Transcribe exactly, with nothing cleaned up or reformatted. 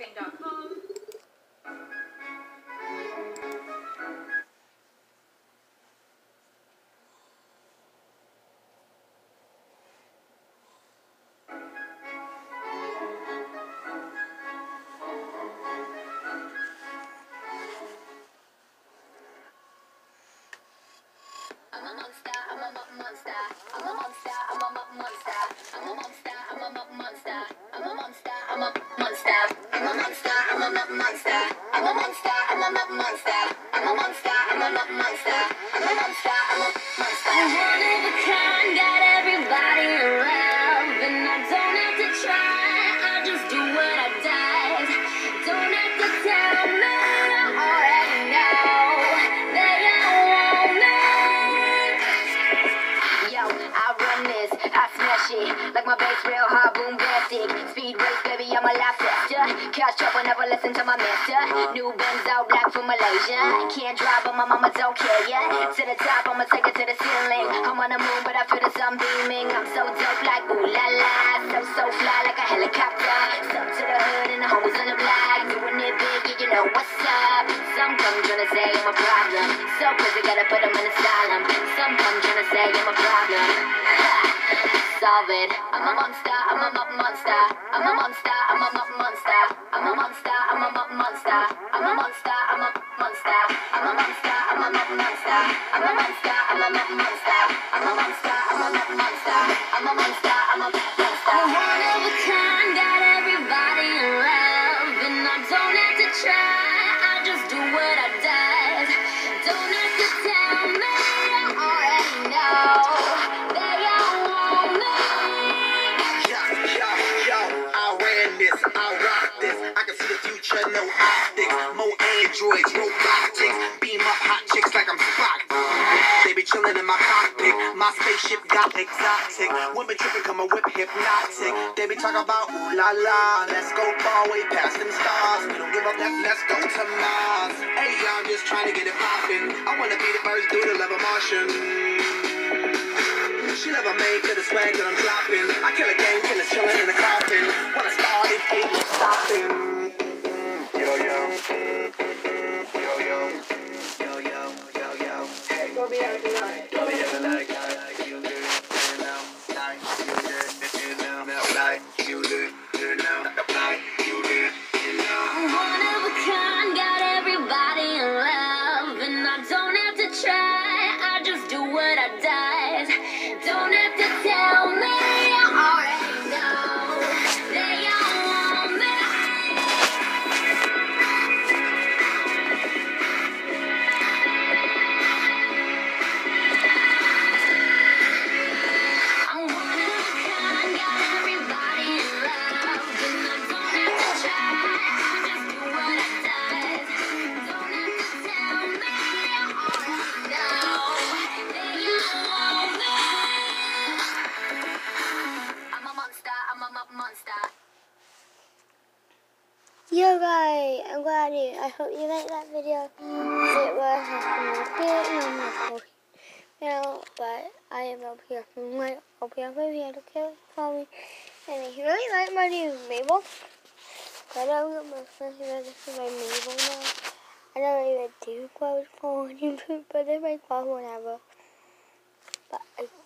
Surfing dot com. I'm a monster, I'm a monster, I'm a monster, I'm a monster, I'm a monster, I'm a monster, I'm a monster, I'm a monster, I'm a monster, I'm a monster, I'm a monster, I'm a monster, I'm a monster, I'm a monster, I'm a monster, I'm a monster. One of a kind, got everybody in love, and I don't have to try, I just do what I does. Don't have to tell me, I already know, they all want me. Yo, I run this, I smash it, like my bass real hard, boom blastic. Speed race, baby, I'm a lot faster. Cash trouble, never listen to my master. New Benz out black from Malaysia. Can't drive, but my mama don't care, yeah. To the top, I'ma take it to the ceiling. I'm on the moon, but I feel the sun beaming. I'm so dope, like ooh la la. So, so fly, like a helicopter. Stuck to the hood and the hoes on the block. Doing it big, yeah, you know what's up. Some come tryna say I'm a problem. So crazy, gotta put them in asylum. Some come tryna say I'm a problem. Solve it. I'm a monster, I'm a monster, I'm a monster, I'm a monster, I'm a monster, I'm a monster, I'm a monster, I'm a monster, I'm a monster, I'm a monster, I'm a monster, I'm a monster, I'm a monster, I'm a monster, I'm a monster, I'm a monster. One of a kind, got everybody in love, and I don't have to try, I just do what I does. Don't have to tell me, I already know. They all want me. Yo, yo, yo, I ran this, I rock this. I can see the future, no optics. More androids, robotics. Beam up hot chicks like I'm Spock. They be chilling in my cockpit. My spaceship got exotic. Women tripping, come a whip hypnotic. They be talking about ooh la la. Let's go far way past them stars. We don't give up that, let's go to Mars. Hey, y'all just trying to get it poppin'. I wanna be the first dude to love a Martian. She never made to the swag that I'm dropping. I kill a gang killer chilling in the coffin. When I started, ain't no stopping. Yo yo, yo yo, yo yo, yo yo. Hey, go be acting like, go be acting like, like you do it now, like you do it now, like you do it now, like you do it now. One of a kind, got everybody in love, and I don't have to try, I just do what I does. Don't have to tell me, I already know. They all want me. I'm one of a kind, got everybody in love, and I don't have to try, I just do what I does. Don't have to tell me, I already know. They all want me. I'm a monster, I'm a monster. Yo guys, I'm glad you, I hope you liked that video. It was a cute and I'm now, but I am up here from my up here from here to kill for me. And if you really like my new Mabel, I don't get my friends who this is my Mabel now. I don't even do quotes for YouTube, but they make fun whenever. But I